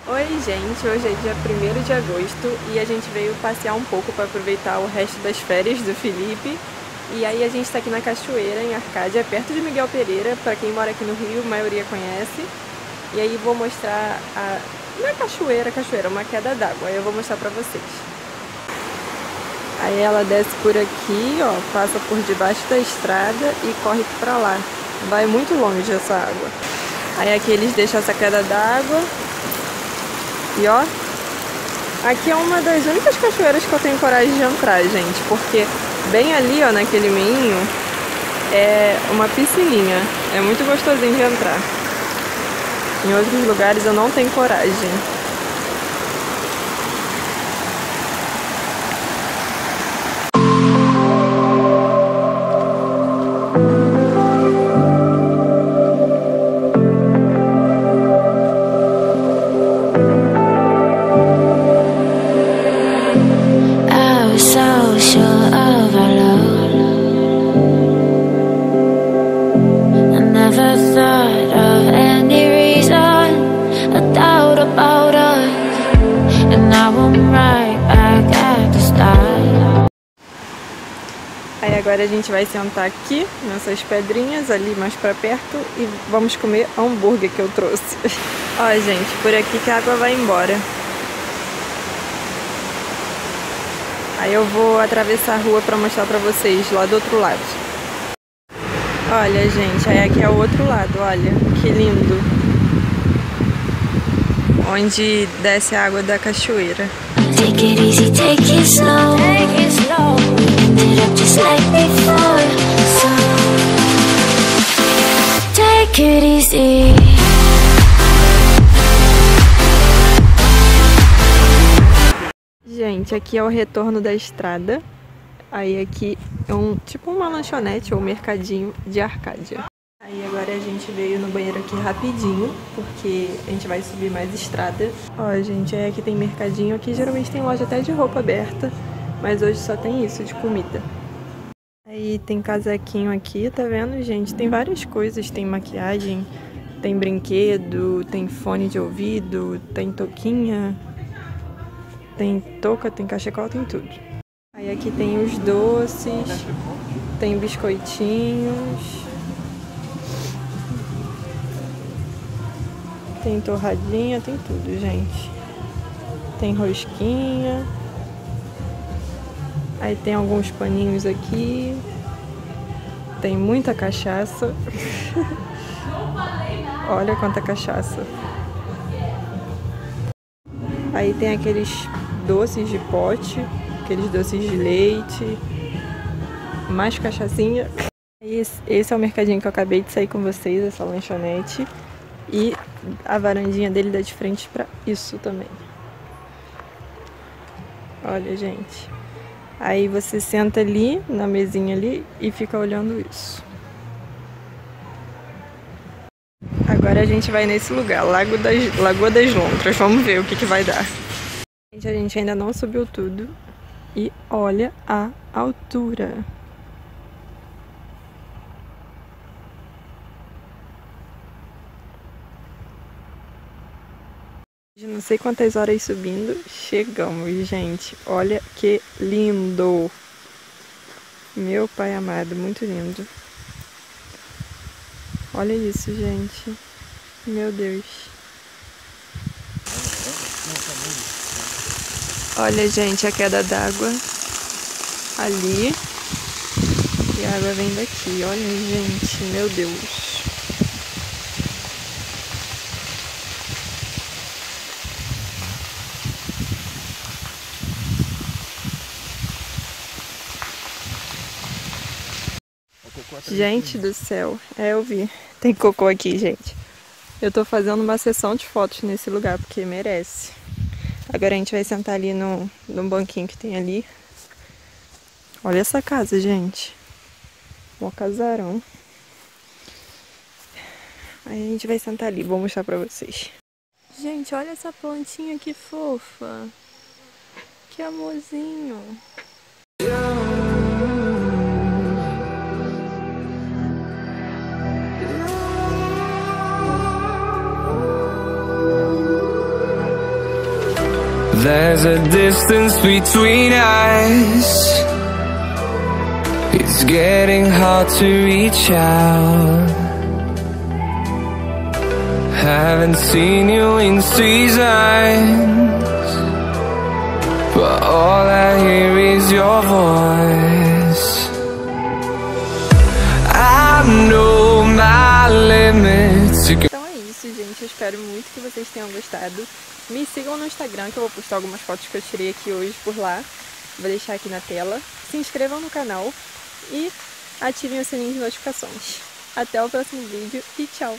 Oi gente, hoje é dia 1º de agosto e a gente veio passear um pouco para aproveitar o resto das férias do Felipe. E aí a gente está aqui na Cachoeira, em Arcádia, perto de Miguel Pereira. Para quem mora aqui no Rio, a maioria conhece. E aí vou mostrar não é cachoeira, uma queda d'água. Aí eu vou mostrar para vocês. Aí ela desce por aqui, ó, passa por debaixo da estrada e corre para lá. Vai muito longe essa água. Aí aqui eles deixam essa queda d'água. E ó, aqui é uma das únicas cachoeiras que eu tenho coragem de entrar, gente, porque bem ali, ó, naquele meinho, é uma piscininha. É muito gostosinho de entrar. Em outros lugares eu não tenho coragem. Aí agora a gente vai sentar aqui nessas pedrinhas ali mais pra perto e vamos comer hambúrguer que eu trouxe. Ó, gente, por aqui que a água vai embora. Aí eu vou atravessar a rua pra mostrar pra vocês lá do outro lado. Olha, gente, aí aqui é o outro lado, olha, que lindo. Onde desce a água da cachoeira. Take it easy, take it slow, take it slow. End up just like before, so take it easy. Gente, aqui é o retorno da estrada. Aí aqui é tipo uma lanchonete ou mercadinho de Arcádia. Aí agora a gente veio no banheiro aqui rapidinho, porque a gente vai subir mais estrada. Ó, gente, aí aqui tem mercadinho. Aqui geralmente tem loja até de roupa aberta, mas hoje só tem isso, de comida. Aí tem casaquinho aqui, tá vendo, gente? Tem várias coisas, tem maquiagem, tem brinquedo, tem fone de ouvido, tem touquinha, tem touca, tem cachecol, tem tudo. Aí aqui tem os doces, tem biscoitinhos, tem torradinha, tem tudo, gente. Tem rosquinha. Aí tem alguns paninhos aqui. Tem muita cachaça. Olha quanta cachaça. Aí tem aqueles doces de pote, aqueles doces de leite, mais cachaçinha. Esse é o mercadinho que eu acabei de sair com vocês, essa lanchonete. E a varandinha dele dá de frente pra isso também. Olha, gente. Aí você senta ali, na mesinha ali, e fica olhando isso. Agora a gente vai nesse lugar, Lagoa das Lontras. Vamos ver o que vai dar. Gente, a gente ainda não subiu tudo. E olha a altura. De não sei quantas horas subindo, chegamos, gente. Olha que lindo. Meu pai amado, muito lindo. Olha isso, gente. Meu Deus. Olha, gente, a queda d'água ali. E a água vem daqui. Olha, gente, meu Deus. Gente do céu, eu vi. Tem cocô aqui, gente. Eu tô fazendo uma sessão de fotos nesse lugar, porque merece. Agora a gente vai sentar ali no banquinho que tem ali. Olha essa casa, gente. Um casarão. Aí a gente vai sentar ali, vou mostrar pra vocês. Gente, olha essa plantinha que fofa. Que amorzinho. There's a distance between us. It's getting hard to reach out. Haven't seen you in seasons, but all I hear is your voice. I know my limits. Então é isso, gente. Eu espero muito que vocês tenham gostado. Me sigam no Instagram, que eu vou postar algumas fotos que eu tirei aqui hoje por lá. Vou deixar aqui na tela. Se inscrevam no canal e ativem o sininho de notificações. Até o próximo vídeo e tchau!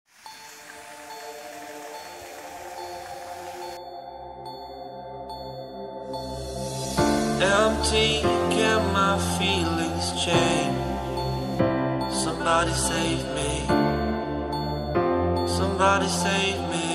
Empty, can my feelings change? Somebody save me. Somebody save me.